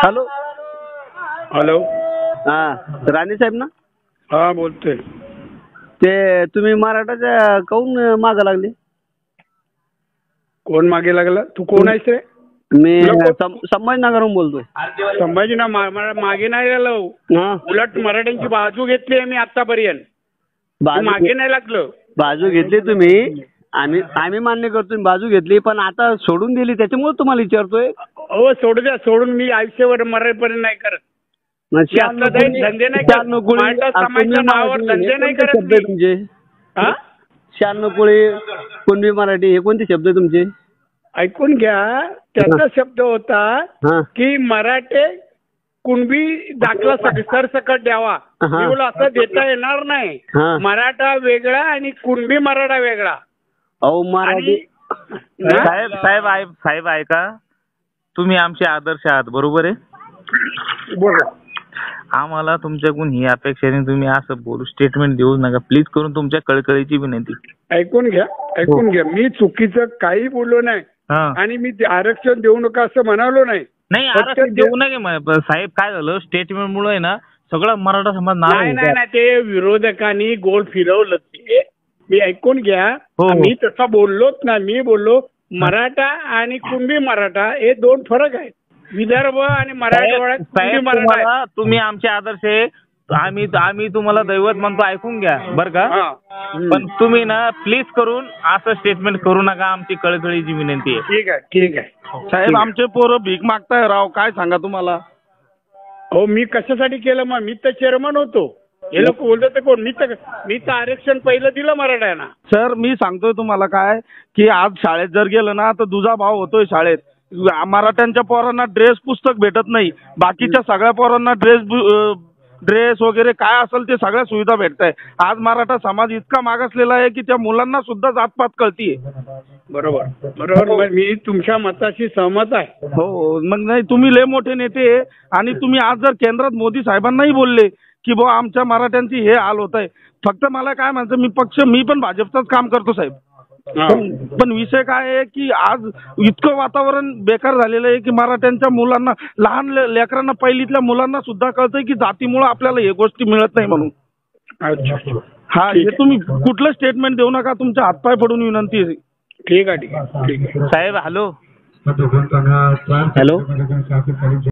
Hello hello. हा राणे साहेब ना. हा बोलतोय. ते तुम्ही मराठाच्या काहून मागं लागले? कोण मागे लागला? तू कोण आहेस रे? मी संभाजीनगरहून बोलतोय. संभाजी ना मागे नाही गेलो. उलट मराठ्यांची बाजू घेतली आहे मी आतापर्यंत. मागे नाही लागलो. बाजू घेतली तुम्ही, आम्ही मान्य करतो बाजू घेतली, पण आता सोडून दिली त्याच्यामुळे तुम्हाला विचारतोय. हो सोडू द्या, सोडून मी आयुष्यभर मराठीपर्यंत नाही करत. धंदे नाही करत. समाजाच्या नावावर धंदे नाही करत मी. तुमचे शानकुळी, कुणबी मराठी हे कोणते शब्द आहे तुमचे? ऐकून घ्या. त्याचा शब्द होता की मराठे कुणबी दाखला सरसकट द्यावा. असं देता येणार नाही. मराठा वेगळा आणि कुणबी मराठा वेगळा. अहो मराठी साहेब ऐका, तुम्ही आमचे आदर्श आहात, बरोबर आहे? बोला. आम्हाला तुमच्याकडून ही अपेक्षा नाही तुम्ही असं बोलू, स्टेटमेंट देऊ नका प्लीज करून, तुमच्या कळकळीची विनंती. ऐकून घ्या, ऐकून घ्या. मी चुकीचं काही बोललो नाही आणि मी आरक्षण देऊ नका असं म्हणालो नाही. नाही आरक्षण देऊ नये साहेब. काय झालं, स्टेटमेंट मुळे ना सगळं मराठा समाज नाही नाही ते विरोधकांनी गोल फिरवलं. ते मी ऐकून घ्या. मी तसा बोललोच नाही. मी बोललो मराठा आणि कुणबी मराठा हे दोन फरक आहेत. विदर्भ आणि मराठवाड्यात तुम्ही आमचे आदर्श आहे. आम्ही तुम्हाला दैवत म्हणतो, ऐकून घ्या बरं का. पण तुम्ही ना प्लीज करून असं स्टेटमेंट करू नका, आमची कळकळीची विनंती आहे. ठीक आहे, ठीक आहे साहेब. आमचे पोरं भीक मागताय राव, काय सांगा तुम्हाला. हो मी कशासाठी केलं? मग मी तर चेअरमन होतो. हे लोक बोलतात कोण? मी तर आरक्षण पहिलं दिलं मराठ्यांना. सर मी सांगतोय तुम्हाला काय की आज शाळेत जर गेलं ना तर दुजा भाव होतोय शाळेत. मराठ्यांच्या पोरांना ड्रेस पुस्तक भेटत नाही, बाकीच्या सगळ्या पोरांना ड्रेस वगैरे काय असेल ते सगळ्या सुविधा भेटत आहे. आज मराठा समाज इतका मागासलेला आहे की त्या मुलांना सुद्धा जातपात कळतीये. बरोबर बरोबर. मी तुमच्या मताशी सहमत आहे. हो मग नाही, तुम्ही लय मोठे नेते आणि तुम्ही आज जर केंद्रात मोदी साहेबांनाही बोलले की बुवा आमच्या मराठ्यांची हे हाल होत आहे. फक्त मला काय म्हणायचं, मी पण भाजपचंच काम करतो साहेब. पण विषय काय आहे की आज इतकं वातावरण बेकार झालेलं आहे की मराठ्यांच्या मुलांना, लहान लेकरांना, पहिलीतल्या मुलांना सुद्धा कळतंय की जातीमुळे आपल्याला हे गोष्टी मिळत नाही म्हणून. हा हे तुम्ही कुठलं स्टेटमेंट देऊ नका, तुमच्या हातपाय पडून विनंती आहे. ठीक आहे, ठीक आहे, ठीक आहे साहेब. Hello hello.